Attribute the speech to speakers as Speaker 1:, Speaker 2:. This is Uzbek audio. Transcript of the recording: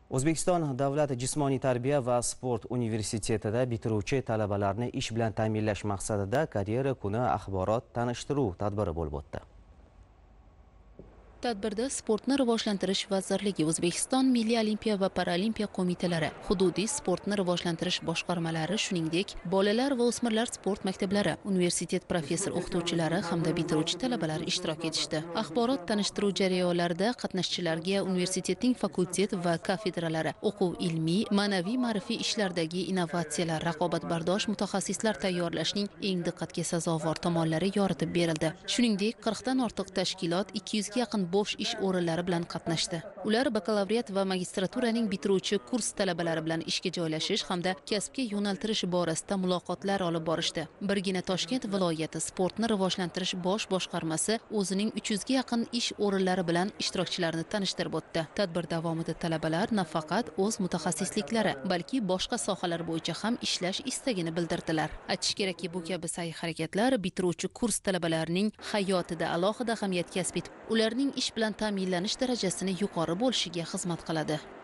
Speaker 1: O'zbekiston Davlat jismoniy tarbiya va sport universitetida bitiruvchi talabalarni ish bilan ta'minlash maqsadida karyera kuni axborot tanishtiruv tadbiri bo'lib o'tdi.
Speaker 2: Tadbirda Sportni rivojlantirish vazirligi, O'zbekiston Milliy olimpiya va paralimpiya qo'mitalari, hududiy sportni rivojlantirish boshqarmalari, shuningdek, bolalar va o'smirlar sport maktablari, universitet professor-o'qituvchilari hamda bitiruvchi talabalar ishtirok etishdi. Axborot tanishtiruv jarayonlarida qatnashchilarga universitetning fakultet va kafedralari, o'quv ilmiy, ma'naviy ma'rifiy ishlardagi innovatsiyalar, raqobatbardosh mutaxassislar tayyorlashning eng diqqatga sazovor tomonlari yoritib berildi. Shuningdek, 40 dan ortiq tashkilot 200 ga yaqin bo'sh ish o'rinlari bilan qatnashdi. Ular bakalavriat va magistraturaning bitiruvchi kurs talabalari bilan ishga joylashish hamda kasbga yo'naltirish borasida muloqotlar olib borishdi. Birgina Toshkent viloyati sportni rivojlantirish bosh boshqarmasi o'zining 300 ga yaqin ish o'rinlari bilan ishtirokchilarni tanishtirib o'tdi. Tadbir davomida talabalar nafaqat o'z mutaxassisliklari, balki boshqa sohalar bo'yicha ham ishlash istagini bildirdilar. Aytish kerakki, bu kabi sa'y-harakatlar bitiruvchi kurs talabalarining hayotida alohida ahamiyat kasb etib, ularning ish bilan ta'minlanish darajasini yuqori bo'lishiga xizmat qiladi.